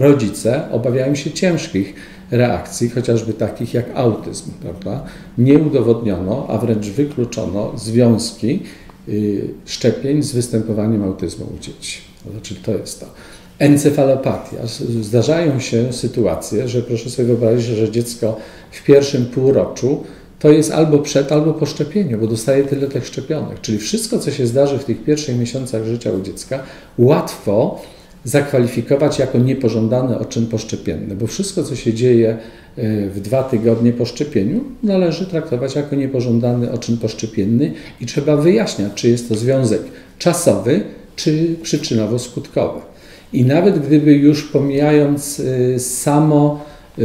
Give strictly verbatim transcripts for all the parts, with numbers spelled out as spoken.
rodzice obawiają się ciężkich reakcji, chociażby takich jak autyzm, prawda? Nie udowodniono, a wręcz wykluczono związki y, szczepień z występowaniem autyzmu u dzieci. Znaczy, to jest to. Encefalopatia. Zdarzają się sytuacje, że proszę sobie wyobrazić, że dziecko w pierwszym półroczu to jest albo przed, albo po szczepieniu, bo dostaje tyle tych szczepionek. Czyli wszystko, co się zdarzy w tych pierwszych miesiącach życia u dziecka, łatwo zakwalifikować jako niepożądany odczyn poszczepienny, bo wszystko, co się dzieje w dwa tygodnie po szczepieniu, należy traktować jako niepożądany odczyn poszczepienny i trzeba wyjaśniać, czy jest to związek czasowy, czy przyczynowo-skutkowy. I nawet gdyby już pomijając samo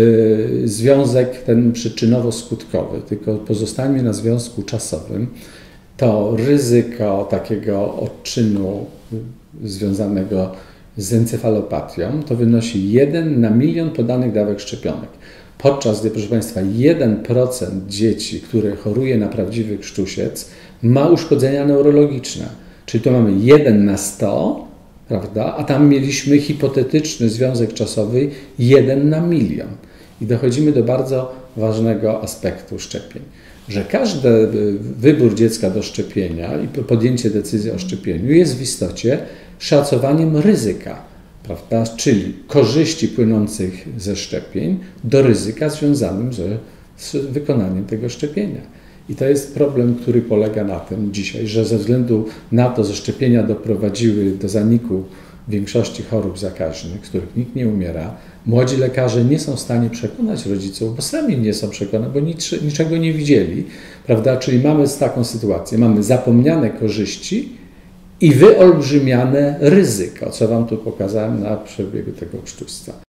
związek ten przyczynowo-skutkowy, tylko pozostańmy na związku czasowym, to ryzyko takiego odczynu związanego z encefalopatią to wynosi jeden na milion podanych dawek szczepionek. Podczas gdy, proszę Państwa, jeden procent dzieci, które choruje na prawdziwy krztusiec, ma uszkodzenia neurologiczne. Czyli to mamy jeden na sto, prawda? A tam mieliśmy hipotetyczny związek czasowy jeden na milion. I dochodzimy do bardzo ważnego aspektu szczepień, że każdy wybór dziecka do szczepienia i podjęcie decyzji o szczepieniu jest w istocie szacowaniem ryzyka, prawda? Czyli korzyści płynących ze szczepień do ryzyka związanym ze, z wykonaniem tego szczepienia. I to jest problem, który polega na tym dzisiaj, że ze względu na to, że szczepienia doprowadziły do zaniku większości chorób zakaźnych, z których nikt nie umiera, młodzi lekarze nie są w stanie przekonać rodziców, bo sami nie są przekonani, bo nic, niczego nie widzieli, prawda? Czyli mamy taką sytuację, mamy zapomniane korzyści i wyolbrzymiane ryzyko, co Wam tu pokazałem na przebiegu tego krztuśca.